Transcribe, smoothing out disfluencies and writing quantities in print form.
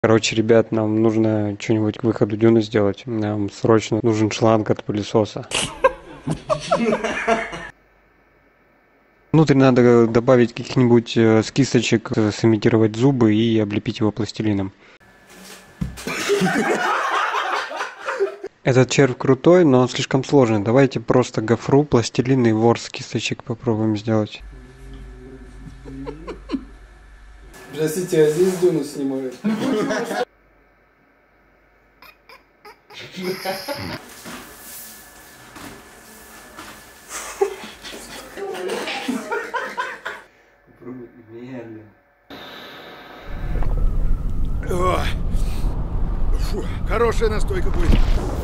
Короче, ребят, нам нужно что-нибудь к выходу дюны сделать. Нам срочно нужен шланг от пылесоса. Внутрь надо добавить каких-нибудь с кисточек, сымитировать зубы и облепить его пластилином. Этот червь крутой, но он слишком сложный. Давайте просто гофру, пластилин и ворс с кисточек попробуем сделать. Здравствуйте, а здесь дюну снимают? Фу, хорошая настойка будет.